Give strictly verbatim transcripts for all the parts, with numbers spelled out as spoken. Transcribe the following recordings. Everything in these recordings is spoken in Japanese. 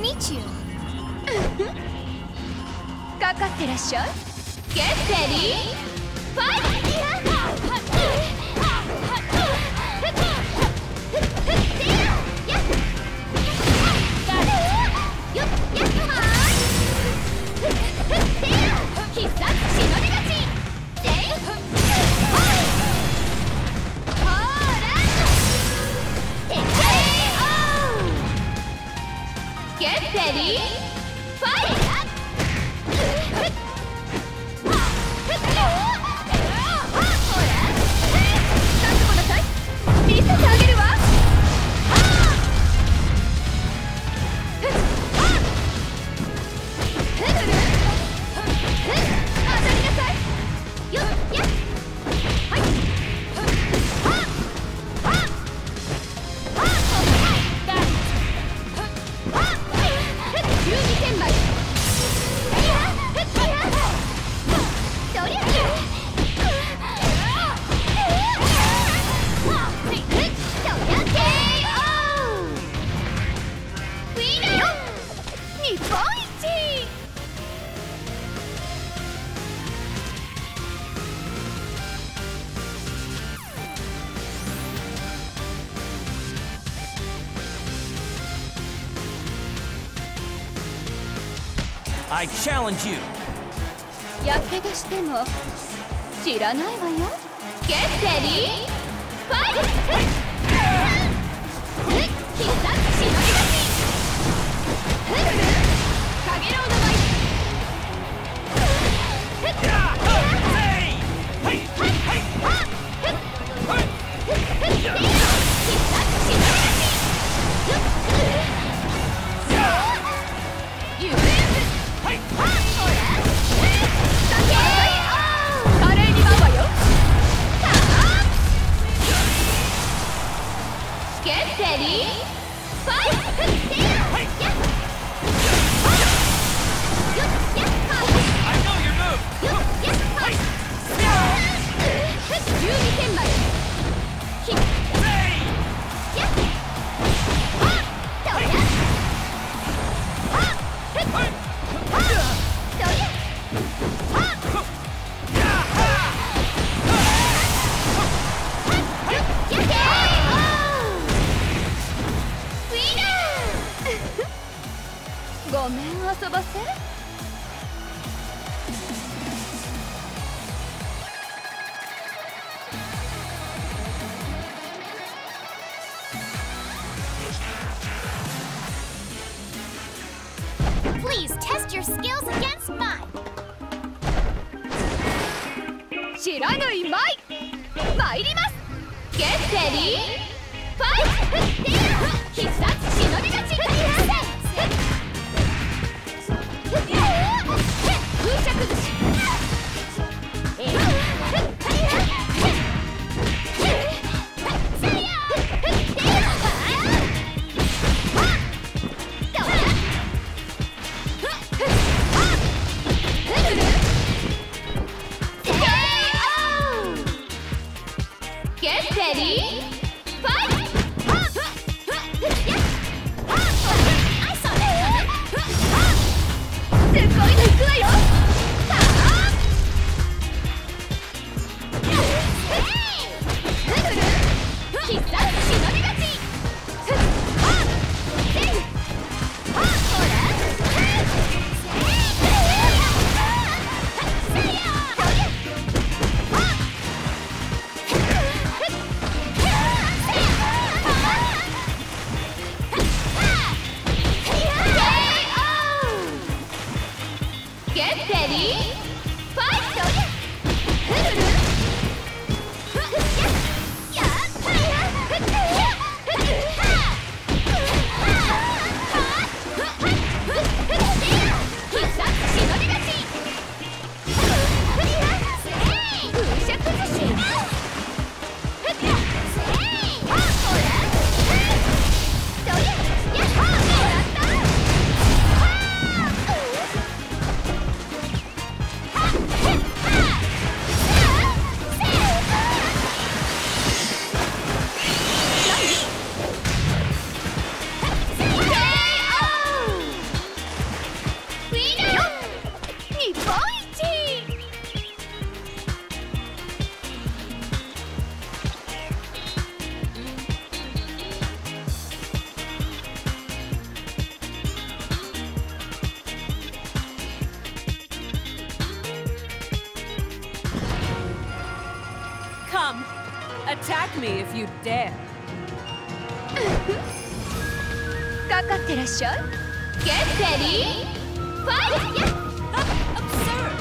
meet you. かかってらっしゃい。Get ready, fight! 必殺しのり勝ち。ほら Get ready, fight! 見せてあげるわ。当たりなさい。よっやっはい。じゅうにてんまい。そりゃ I challenge you. やけどしても知らないわよ。Get ready, fight! 必殺しのり勝ち。かげろうの舞。必殺しのり勝ち。華麗に舞うわよ。Get ready, fight! じゅうにてんまい。ごめん遊ばせ。 Please test your skills against mine. 知らぬい舞参ります。Get ready, fight! 必殺しのり勝ち。風車崩し。Get ready, fight! すごいのいくわよ。必殺しのり勝ち。Get ready, fight! 必殺しのり勝ち。風車崩し。 Attack me if you dare. かかってらっしゃい。Get ready! Fight! Yeah! Absurd!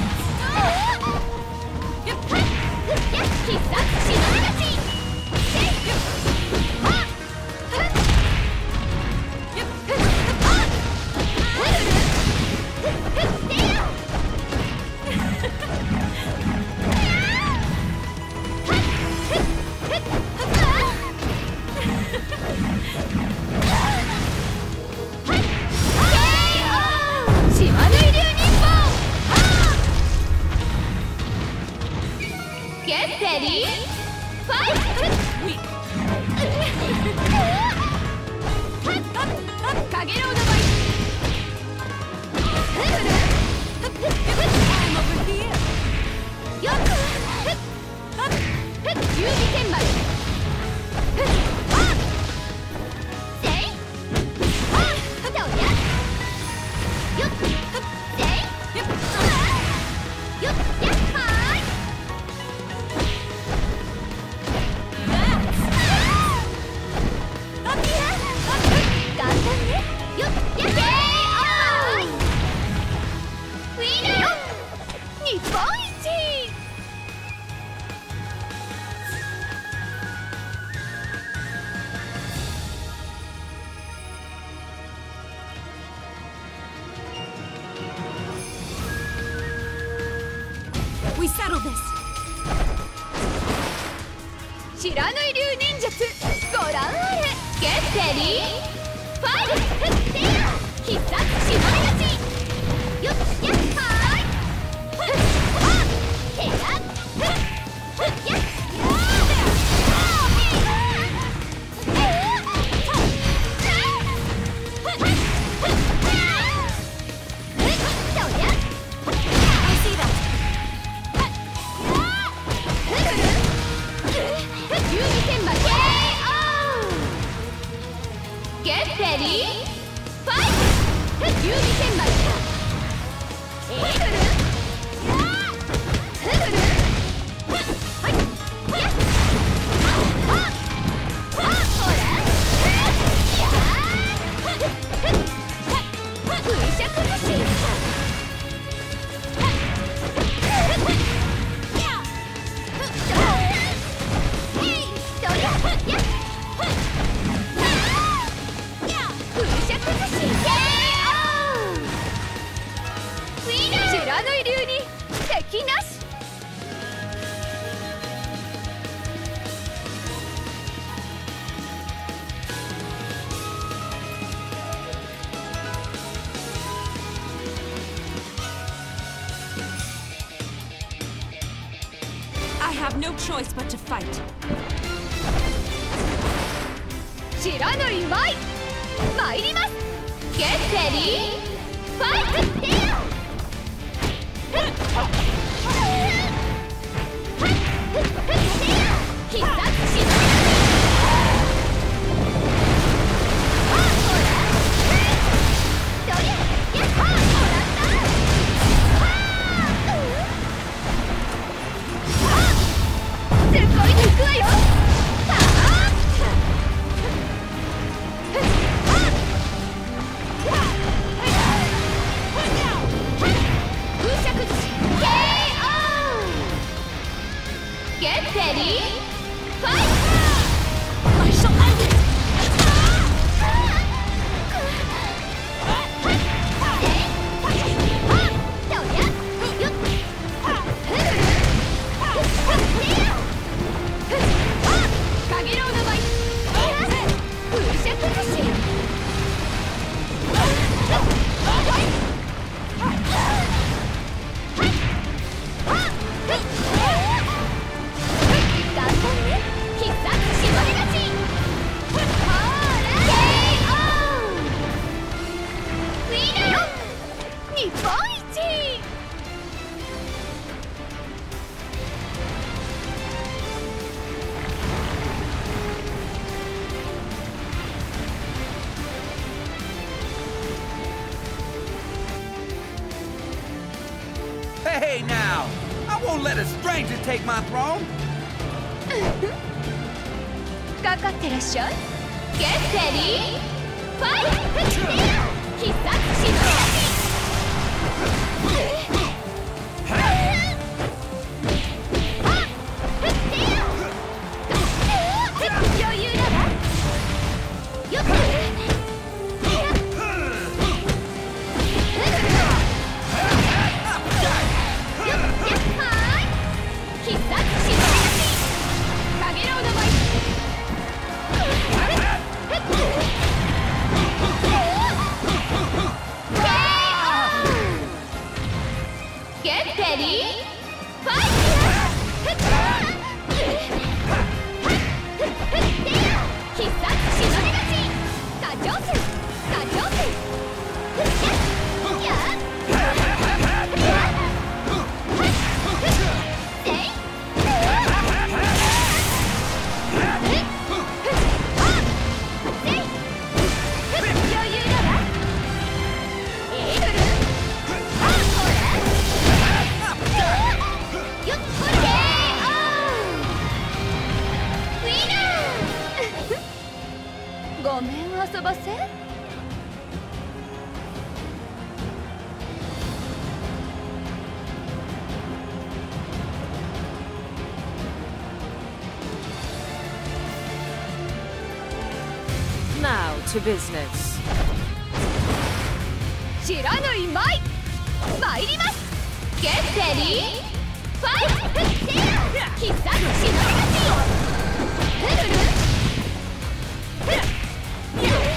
Yeah! 必殺しまいがち！Ready? Fight! We. Kokoroのバイ。I'm over here. よっ。十字天丸。せい。どうや。よっ。せい。よっ。よっ。やっはーい。 We settle this. 知らぬい流忍術ご覧あれ。Get ready! Fight! 必殺しまいがち。よっやっはーい。てやっやっGet ready! Fight! 十字天丸。えぐる。ぐる。はい。やっ。あ。あ。ほら。やー。風車崩し。知らぬい流に敵なし。 I have no choice but to fight. 知らぬい舞い参ります。Get ready! Fight! 必殺しまい。Get ready! Fight! I shall end it! Hey now! I won't let a stranger take my throne! かかってらっしゃい。ゲッテリーファイト。必殺しの余裕だわ。よっごめん遊ばせ。 Now to business. 知らぬいまい参ります。ゲッテリーファイト。必殺しの勝ち。フルルフル